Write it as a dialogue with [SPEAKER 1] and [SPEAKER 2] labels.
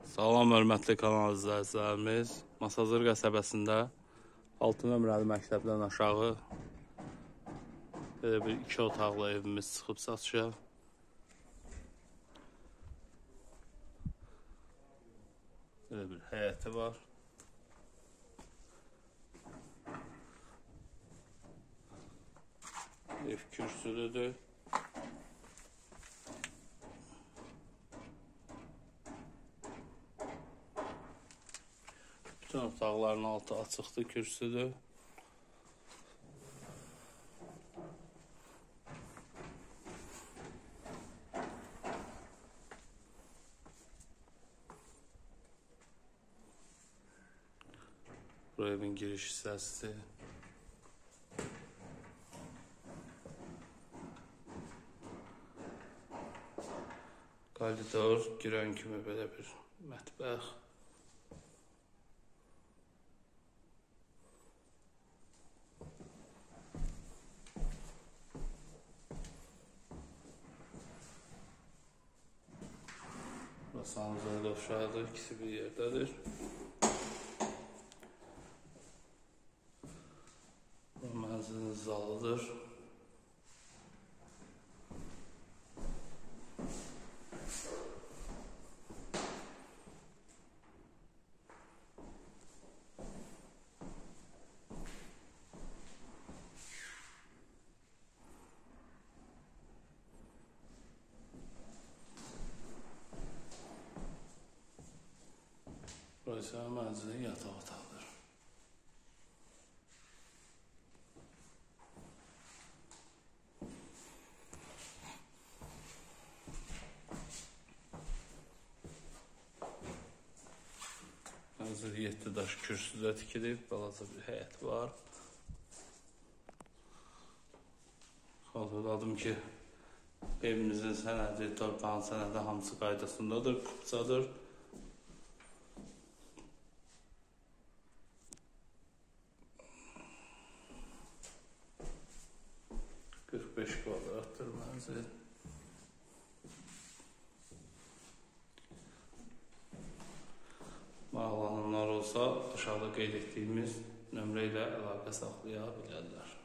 [SPEAKER 1] Salam, hörmətli kanal izləyicilərimiz. Masazır qəsəbəsində 6 nömrəli məktəbdən aşağı belə bir 2 otaqlı evimiz çıxıb satışa. Belə bir həyəti var. Ev kürsülüdür. Bütün otaqların altı açıqdır, kürsüdür. Bu evin giriş hissəsidir. Koridor, girən kimi belə bir mətbəx. Sanuzə döşədir, ikisi bir yerdədir. Bu mənzilin zalıdır. Burası mənzilin yataq otağıdır. Mənzil 7 daş kürsüdə tikilib, balaca bir həyət var. Xatırladım ki, evimizin sənədi, torpağın sənədi hamısı qaydasındadır, kupçadır. Beş kvadratdır mənzil. Maraqlananlar olsa aşağıda qeyd etdiyimiz nömrə ilə əlaqə saxlaya bilərlər.